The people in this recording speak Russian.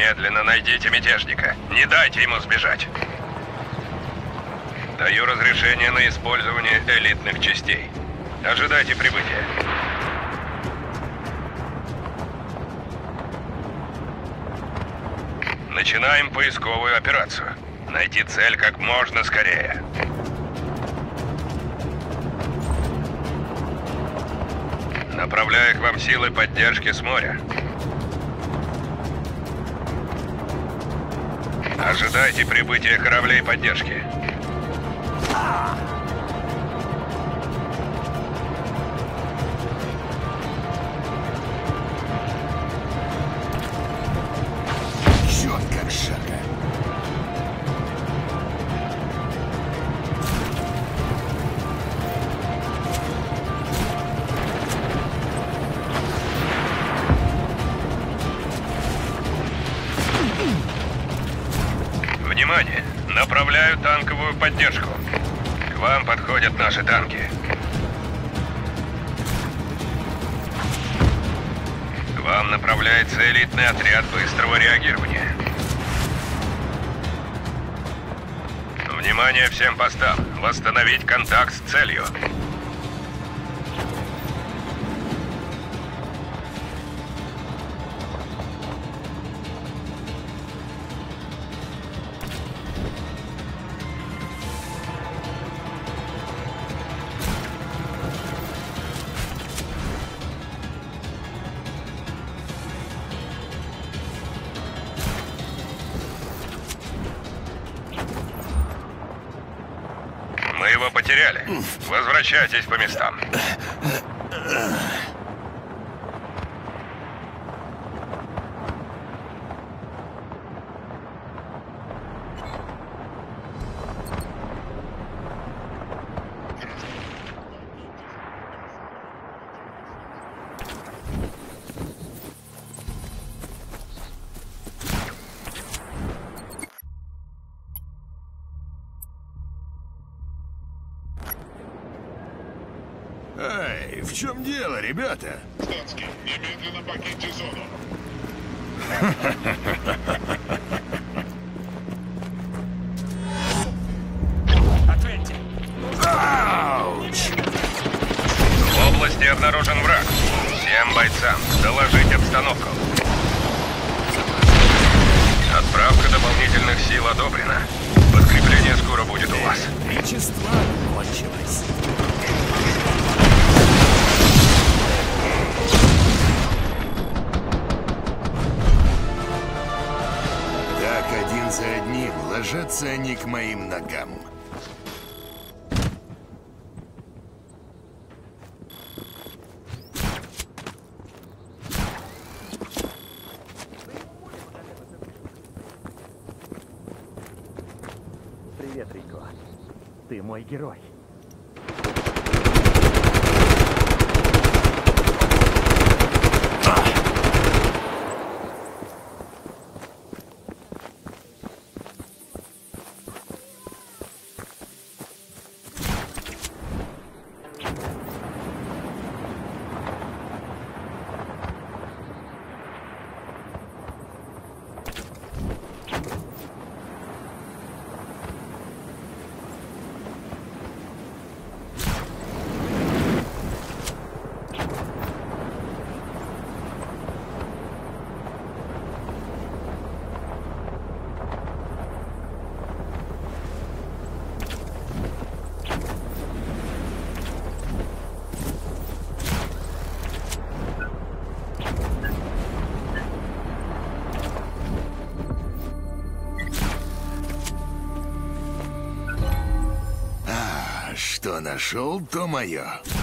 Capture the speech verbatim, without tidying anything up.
Немедленно найдите мятежника. Не дайте ему сбежать. Даю разрешение на использование элитных частей. Ожидайте прибытия. Начинаем поисковую операцию. Найти цель как можно скорее. Направляю к вам силы поддержки с моря. Ожидайте прибытия кораблей поддержки. Черт, как жарко. Внимание! Направляю танковую поддержку. К вам подходят наши танки. К вам направляется элитный отряд быстрого реагирования. Внимание всем постам! Восстановить контакт с целью. Мы его потеряли. Возвращайтесь по местам. Эй, в чем дело, ребята? Статский, немедленно покиньте зону. Ответьте! Ауч! В области обнаружен враг. Всем бойцам доложить обстановку. Отправка дополнительных сил одобрена. Подкрепление скоро будет у вас. Вещество кончилось. Так один за одним ложатся они к моим ногам. Привет, Рико. Ты мой герой. Что нашел, то мое.